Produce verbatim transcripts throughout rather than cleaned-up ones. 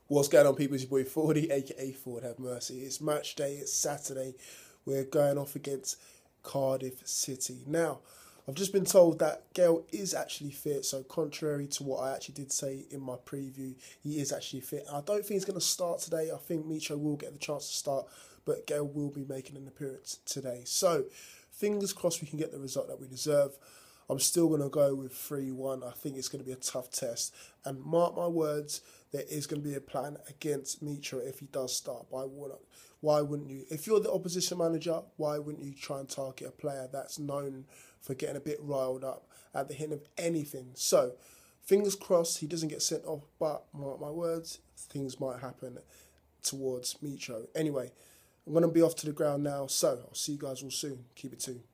What's going on, people? It's your boy forty, aka Ford Have Mercy. It's match day, it's Saturday. We're going off against Cardiff City. Now, I've just been told that Gayle is actually fit, so contrary to what I actually did say in my preview, he is actually fit. I don't think he's going to start today. I think Micho will get the chance to start, but Gayle will be making an appearance today. So, fingers crossed we can get the result that we deserve. I'm still going to go with three one. I think it's going to be a tough test. And mark my words, there is going to be a plan against Micho if he does start. Why wouldn't, why wouldn't you? If you're the opposition manager, why wouldn't you try and target a player that's known for getting a bit riled up at the hint of anything? So, fingers crossed he doesn't get sent off. But mark my words, things might happen towards Micho. Anyway, I'm going to be off to the ground now. So, I'll see you guys all soon. Keep it tuned.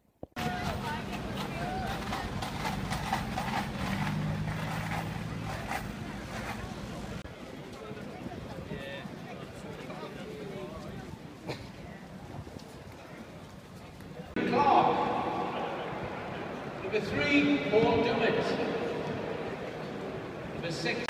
Number three, Paul Dummett. Number six.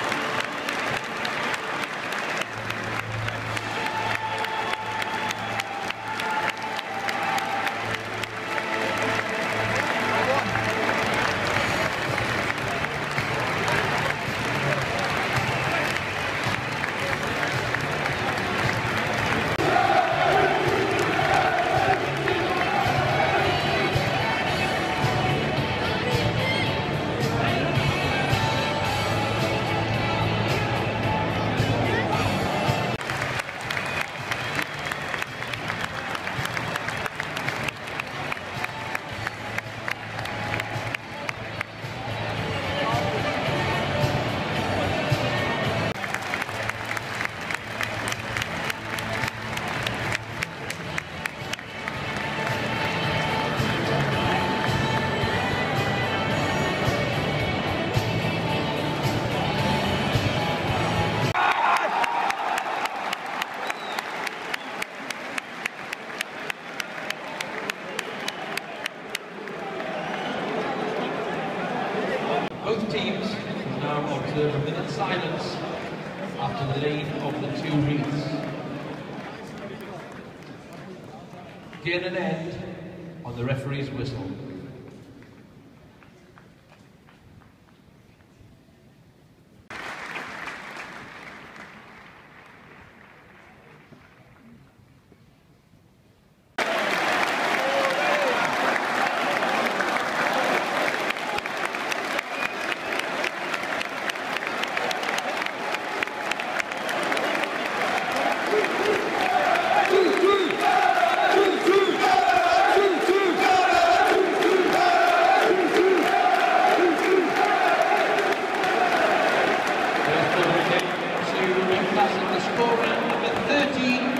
Both teams now observe a minute's silence after the laying of the two wreaths. Begin and end on the referee's whistle. The scorer, number thirteen,